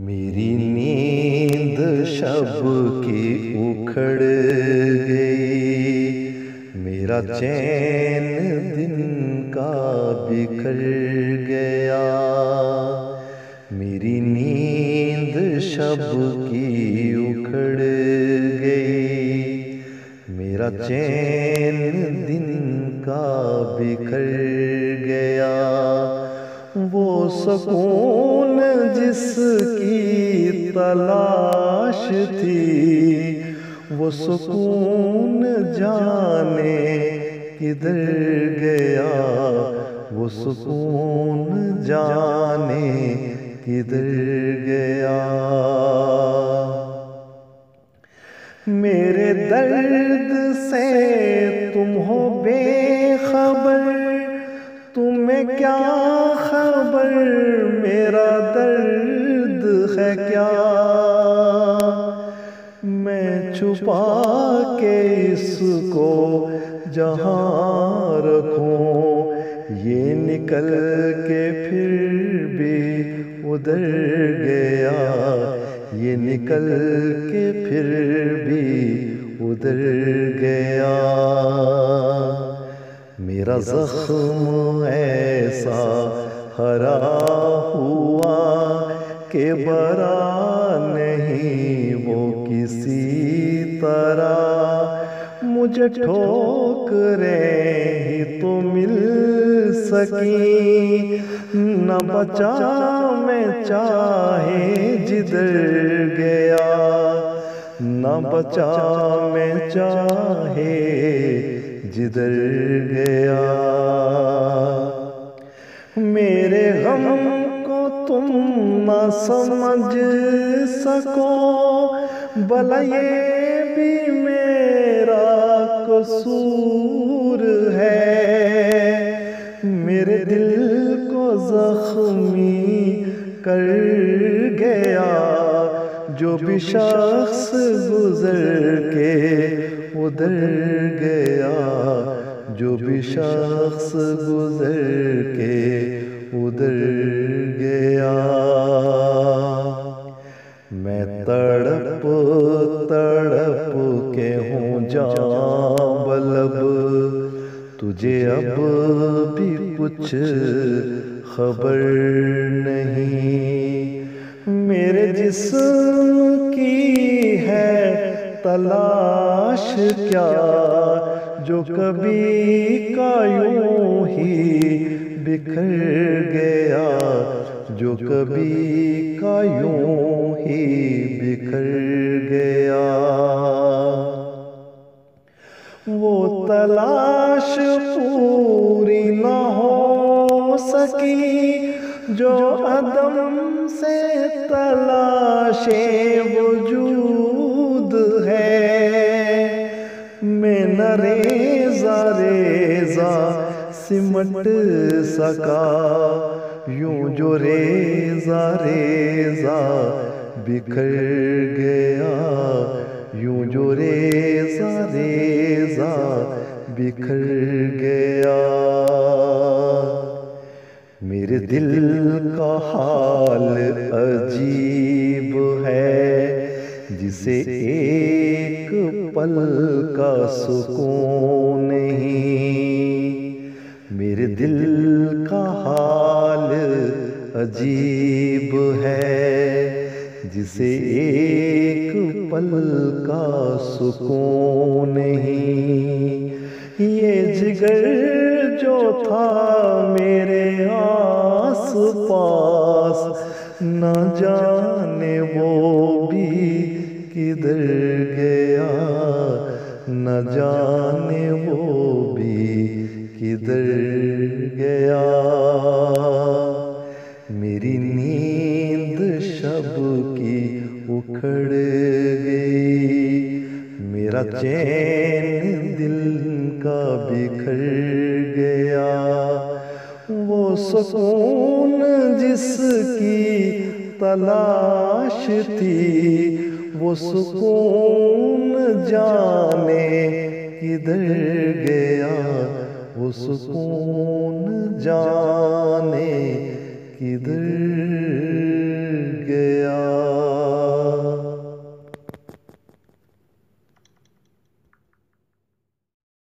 میری نیند شب کی اکھڑ گئی، میرا چین دن کا بکھر گیا۔ میری نیند شب کی اکھڑ گئی، میرا چین دن کا بکھر گیا۔ وہ سکون جس کی تلاش تھی، وہ سکون جانے کدھر گیا، وہ سکون جانے کدھر گیا۔ میرے درد سے تم ہو بے خبر، تمہیں کیا خبر میرا درد ہے کیا۔ میں چھپا کے اس کو جہاں رکھوں، یہ نکل کے پھر بھی ادھر گیا، یہ نکل کے پھر بھی ادھر گیا۔ میرا زخم ایسا ہرا ہوا کہ بھرا نہیں وہ کسی طرح۔ مجھے ٹھوکریں ہی تو مل سکیں، نہ بچا میں چاہے جدھر گیا، نہ بچا میں چاہے جدھر گیا۔ میرے غم کو تم نہ سمجھ سکو، بھلا یہ بھی میرا قصور ہے۔ میرے دل کو زخمی کر گیا جو بھی شخص گزر کے ادھر گیا، جو بھی شخص گزر کے ادھر گیا۔ میں تڑپ تڑپ کے ہوں جاں بلب، تجھے اب بھی کچھ خبر نہیں۔ میرے جسم کی ہے تلاش کیا، جو کبھی کا یوں ہی بکھر گیا، جو کبھی کا یوں ہی بکھر گیا۔ وہ تلاش پوری نہ ہو سکی جو عدم سے تلاش وجود ہے۔ میں نہ ریزہ ریزہ سمٹ سکا، یوں جو ریزہ ریزہ بکھر گیا، یوں جو ریزہ ریزہ بکھر گیا۔ میرے دل کا حال عجیب ہے، جسے ایک پل کا سکون نہیں۔ میرے دل کا حال عجیب ہے، جسے ایک پل کا سکون نہیں۔ یہ جگر جو تھا میرے آس پاس، نہ جانے وہ بھی کدھر گیا، نہ جانے وہ بھی کدھر گیا۔ میری نیند شب کی اکھڑ گئی، میرا چین دل کا بکھر گیا۔ وہ سکون جس کی تلاش تھی، وہ سکون جانے کدھر گیا، وہ سکون جانے کدھر